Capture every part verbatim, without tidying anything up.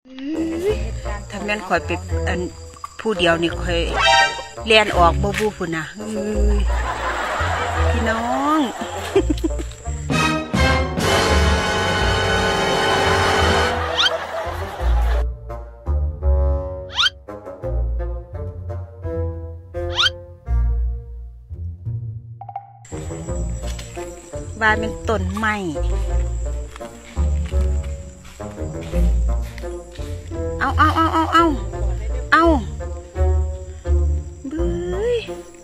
ถ้าแม่นข่อยไปอันผู้เดียวนี่ข่อยเลียนออกบ่บูพุ่นน่ะเอ้ยพี่น้องว่าเป็นต้นไม้เอาเอาเอาเอาเอาเอาเบ้ย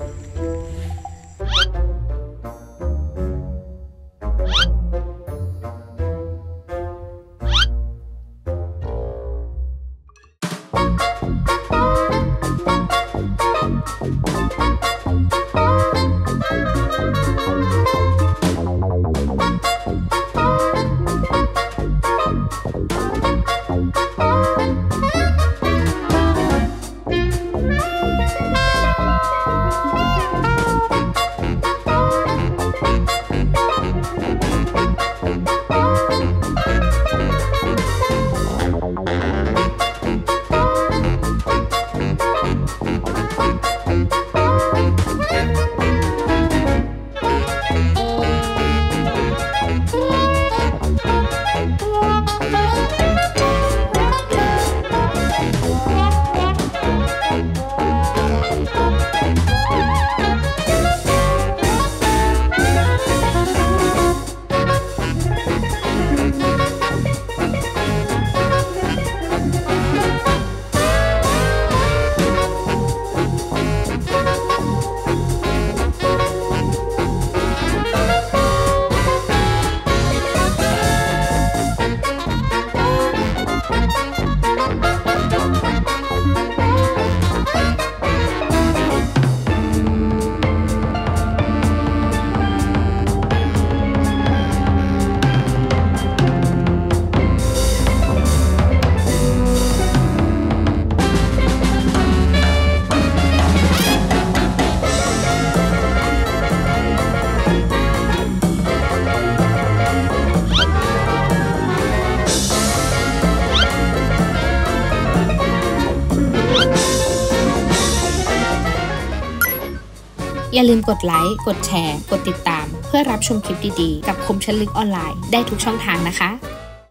อย่าลืมกดไลค์ กดแชร์ กดติดตามเพื่อรับชมคลิปดีๆกับคมชลึกออนไลน์ได้ทุกช่องทางนะคะ